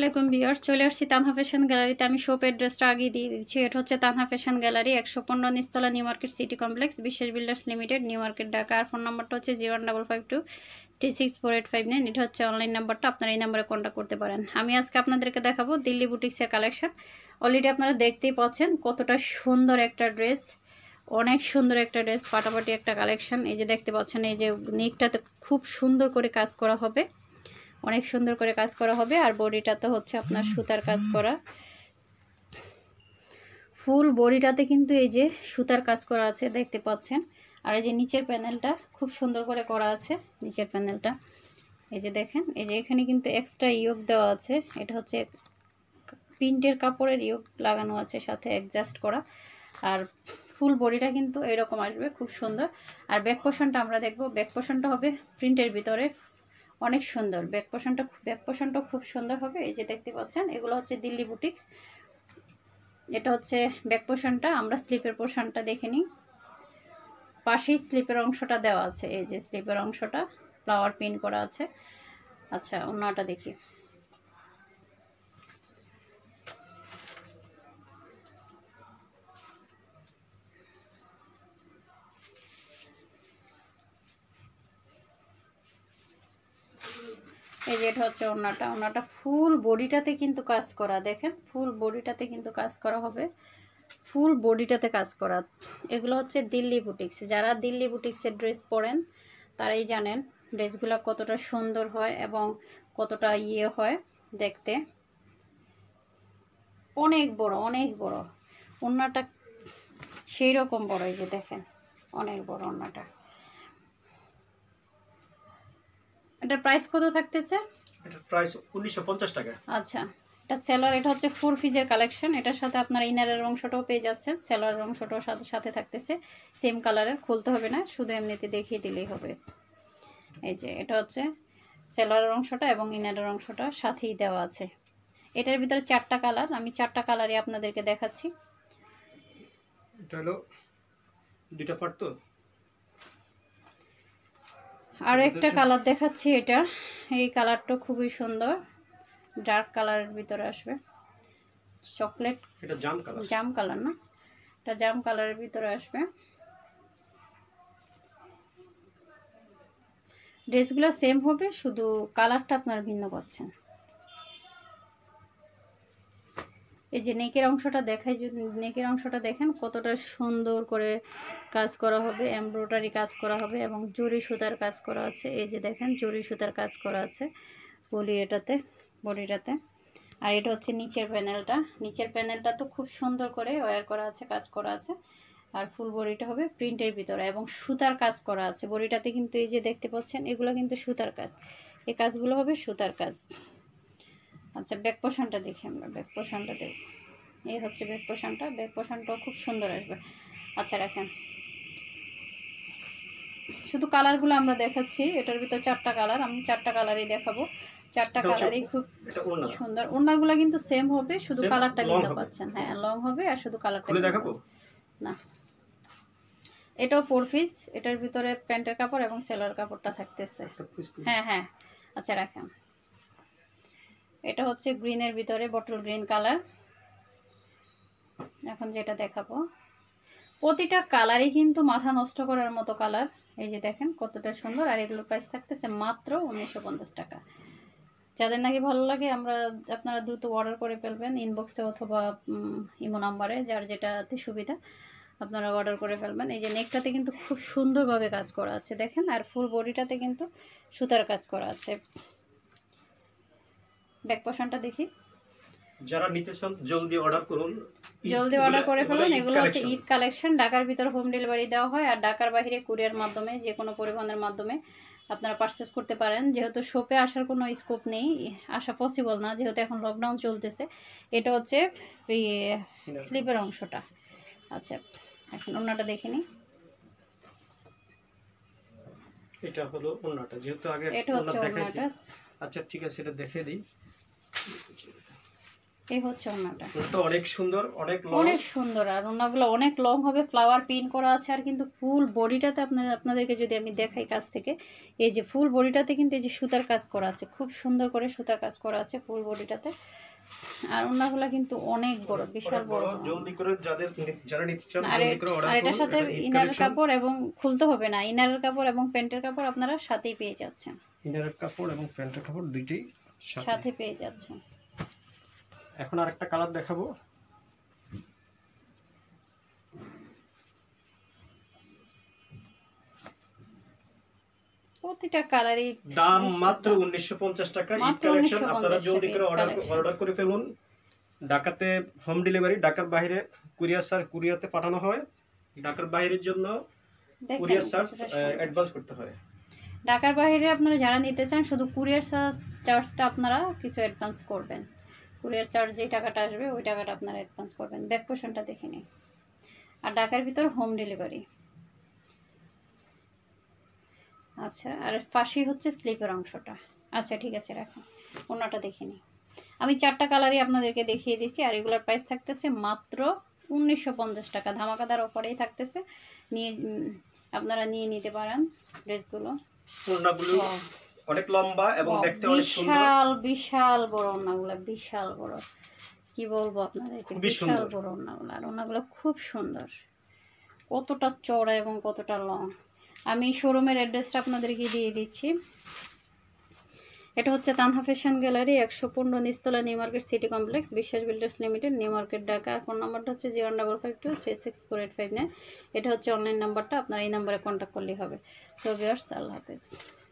আলাইকুম ভিউয়ার্স, চলে আসছি তানহা ফ্যাশন গ্যালারিতে। আমি শপ অ্যাড্রেসটা আগে দিয়ে দিচ্ছি। এটা হচ্ছে তানহা ফ্যাশন গ্যালারি, 115 নিচতলা, new market city complex, Biswas builders limited, new market, Dhaka. আর ফোন নাম্বারটা হচ্ছে 01552364859। এটা হচ্ছে অনলাইন নাম্বারটা, আপনারা এই নাম্বারে কন্ট্যাক্ট করতে পারেন। আমি আজকে আপনাদেরকে দেখাবো দিল্লি বুটিক্সের কালেকশন। অলরেডি আপনারা দেখতেই পাচ্ছেন কতটা সুন্দর একটা ড্রেস, অনেক সুন্দর একটা ড্রেস, পাটাপাটি একটা কালেকশন। এই যে দেখতে পাচ্ছেন, এই যে নেকটাতে খুব সুন্দর করে কাজ করা হবে, অনেক সুন্দর করে কাজ করা হবে। আর বডিটাতে হচ্ছে আপনার সুতার কাজ করা, ফুল বডিটাতে কিন্তু এই যে সুতার কাজ করা আছে, দেখতে পাচ্ছেন। আর এই যে নিচের প্যানেলটা খুব সুন্দর করে করা আছে, নিচের প্যানেলটা এই যে দেখেন। এই যে এখানে কিন্তু এক্সট্রা ইয়োগ দেওয়া আছে, এটা হচ্ছে প্রিন্টের কাপড়ের ইয়োগ লাগানো আছে সাথে অ্যাডজাস্ট করা। আর ফুল বডিটা কিন্তু এরকম আসবে, খুব সুন্দর। আর ব্যাক পোর্শনটা আমরা দেখব, ব্যাক পোর্শনটা হবে প্রিন্টের ভিতরে, অনেক সুন্দর। ব্যাক পোর্শনটা খুব সুন্দর হবে। এই যে দেখতে পাচ্ছেন, এগুলো হচ্ছে দিল্লি বুটিক্স। এটা হচ্ছে ব্যাক পোর্শনটা। আমরা স্লিপের পোর্শনটা দেখে নিই। পাশেই স্লিপের অংশটা দেওয়া আছে, এই যে স্লিপের অংশটা ফ্লাওয়ার প্রিন্ট করা আছে। আচ্ছা, অন্যটা দেখি। এই যে এটা হচ্ছে ওড়নাটা ফুল বডিটাতে কিন্তু কাজ করা, দেখেন ফুল বডিটাতে কিন্তু কাজ করা হবে, ফুল বডিটাতে কাজ করা। এগুলো হচ্ছে দিল্লি বুটিক্স। যারা দিল্লি বুটিক্সের ড্রেস পরেন তারাই জানেন ড্রেসগুলো কতটা সুন্দর হয় এবং কতটা হয় দেখতে। অনেক বড়, অনেক বড় ওড়নাটা, সেই রকম বড়। এই যে দেখেন, অনেক বড় ওড়নাটা। এটার প্রাইস কত থাকতেছে? এটার প্রাইস 1950 টাকা। আচ্ছা, এটা সেলার, এটা হচ্ছে 4 পিসের কালেকশন। এটার সাথে আপনার ইনারের অংশটাও পেয়ে যাচ্ছেন, সেলার অংশটাও সাথে সাথে থাকতেছে। সেম কালারের, খুলতে হবে না, শুধু এমনিতে দেখিয়ে দিলেই হবে। এই যে এটা হচ্ছে সেলার অংশটা এবং ইনারের অংশটা সাথেই দেওয়া আছে। এটার ভিতরে 4টা কালার, আমি 4টা কালারই আপনাদেরকে দেখাচ্ছি। এটা হলো দুটো পার্ট তো। আর একটা কালার দেখাচ্ছি, এটা এই কালারটা খুবই সুন্দর, ডার্ক কালারের ভিতরে আসবে, চকলেট, এটা জাম কালার না, এটা জাম কালারের ভিতরে আসবে। ড্রেসগুলো সেম হবে, শুধু কালারটা আপনারা ভিন্ন পাচ্ছেন। এই যে নেকের অংশটা দেখাই, যদি নেকের অংশটা দেখেন কতটা সুন্দর করে কাজ করা হবে, এমব্রয়ডারি কাজ করা হবে এবং জরি সুতার কাজ করা আছে। এই যে দেখেন, জরি সুতার কাজ করা আছে বডিটাতে। আর এটা হচ্ছে নিচের প্যানেলটা তো খুব সুন্দর করে ওয়্যার করা আছে, কাজ করা আছে। আর ফুল বডিটা হবে প্রিন্টের ভিতরে এবং সুতার কাজ করা আছে বডিটাতে কিন্তু। এই যে দেখতে পাচ্ছেন, এগুলো কিন্তু সুতার কাজ, এই কাজগুলো হবে সুতার কাজ। আচ্ছা, ব্যাক পোর্শনটা দেখি আমরা, ব্যাক পোর্শনটা দেখি। এই হচ্ছে ব্যাক পোর্শনটাও খুব সুন্দর আসবে। আচ্ছা রাখেন, শুধু কালারগুলো আমরা দেখাচ্ছি। এটার ভিতর 4টা কালার, আমি 4টা কালারই দেখাবো। 4টা কালারই খুব সুন্দর। ওড়নাগুলো কিন্তু সেম হবে, শুধু কালারটা ভিন্ন পাচ্ছেন। হ্যাঁ, লং হবে আর শুধু কালারটা দেখাবো না। এটাও 4 পিস, এটার ভিতরে প্যান্টের কাপড় এবং সেলার কাপড়টা থাকতেছে। হ্যাঁ হ্যাঁ, আচ্ছা রাখেন। এটা হচ্ছে গ্রিনের ভিতরে, বটল গ্রিন কালার। এখন যেটা দেখাবো, প্রতিটা কালারই কিন্তু মাথা নষ্ট করার মতো কালার। এই যে দেখেন কতটা সুন্দর। আর এগুলোর প্রাইস থাকতেছে মাত্র 1950 টাকা। যাদের নাকি ভালো লাগে আপনারা দ্রুত অর্ডার করে ফেলবেন, ইনবক্সে অথবা ইমো নাম্বারে, যার যেটাতে সুবিধা আপনারা অর্ডার করে ফেলবেন। এই যে নেকটাতে কিন্তু খুব সুন্দরভাবে কাজ করা আছে দেখেন, আর ফুল বডিটাতে কিন্তু সুতার কাজ করা আছে। ব্যাক পোর্শনটা দেখি। যারা নিতে চান জলদি অর্ডার করুন, জলদি অর্ডার করে ফেলুন। এগুলো হচ্ছে ঈদ কালেকশন। ঢাকার ভিতর হোম ডেলিভারি দেওয়া হয়, আর ঢাকার বাইরে কুরিয়ার মাধ্যমে, যে কোনো পরিবহনের মাধ্যমে আপনারা পারচেস করতে পারেন। যেহেতু শপে আসার কোনো স্কোপ নেই, আসা পসিবল না, যেহেতু এখন লকডাউন চলতেছে। এটা হচ্ছে স্লিপের অংশটা। আচ্ছা, এখন ওড়নাটা দেখে নিই। এটা হলো ওড়নাটা, যেহেতু আগে এটা হচ্ছে ওড়নাটা। আচ্ছা ঠিক আছে, এটা দেখে দিই। এই হচ্ছে ওড়নাটা, তো অনেক সুন্দর, অনেক লং, অনেক সুন্দর। আর ওড়নাগুলো অনেক লং হবে, ফ্লাওয়ার পিন করা আছে। আর কিন্তু ফুল বডিটাতে আপনাদেরকে যদি আমি দেখাই কাছ থেকে, এই যে ফুল বডিটাতে কিন্তু এই যে সুতার কাজ করা আছে, খুব সুন্দর করে সুতার কাজ করা আছে ফুল বডিটাতে। আর ওড়নাগুলো কিন্তু অনেক বড়, বিশাল বড়। জলদি করে যারা নিতে চান আর জলদি করে অর্ডার করুন। এটার সাথে ইনারের কাপড় এবং খুলতে হবে না, ইনারের কাপড় এবং প্যান্টের কাপড় আপনারা সাথেই পেয়ে যাচ্ছেন। ইনারের কাপড় এবং প্যান্টের কাপড় দুইটাই সাথে পেয়ে যাচ্ছেন। এখন আরেকটা কালার দেখাবো। প্রতিটা কালারই দাম মাত্র 1950 টাকা। ঈদ কালেকশন, আপনারা জলদি করে অর্ডার করে ফেলুন। ঢাকাতে হোম ডেলিভারি, ঢাকার বাইরে কুরিয়ারতে পাঠানো হয়। ঢাকার বাইরের জন্য কুরিয়ার চার্জ অ্যাডভান্স করতে হয়। ঢাকার বাইরে আপনারা যারা নিতে চান শুধু কুরিয়ার চার্জটা আপনারা কিছু অ্যাডভান্স করবেন। কুরিয়ার চার্জ যেই টাকাটা আসবে ওই টাকাটা আপনারা অ্যাডভান্স করবেন। ব্যাক পোর্শনটা দেখে নিন। আর ঢাকার ভিতর হোম ডেলিভারি। আচ্ছা, আর পাশেই হচ্ছে স্লিপের অংশটা। আচ্ছা ঠিক আছে, রাখুন। ওনাটা দেখে নিই। আমি 4টা কালারই আপনাদেরকে দেখিয়ে দিয়েছি। আর এগুলোর প্রাইস থাকতেছে মাত্র 1950 টাকা। ধামাকাদার অফারেই থাকতেছে, নিয়ে আপনারা নিয়ে নিতে পারেন ড্রেসগুলো। ওড়নাগুলো অনেক লম্বা এবং দেখতে অনেক সুন্দর, বিশাল বিশাল বড় ওড়নাগুলো, বিশাল বড়। কি বলবো আপনাদেরকে, বিশাল বড় ওড়নাগুলো। আর ওড়নাগুলো খুব সুন্দর, কতটা চওড়া এবং কতটা লং। আমি শোরুমের অ্যাড্রেসটা আপনাদেরকে দিয়ে দিচ্ছি। এটা হচ্ছে তানহা ফ্যাশন গ্যালারি, 115 নিচতলা, new market city complex, Biswas builders limited, new market, Dhaka. আর ফোন নাম্বারটা হচ্ছে 01552364859। এটা হচ্ছে অনলাইন নাম্বারটা, আপনারা এই নাম্বারে কন্ট্যাক্ট করলেই হবে। সো ভিউয়ার্স, আল্লাহ হাফেজ।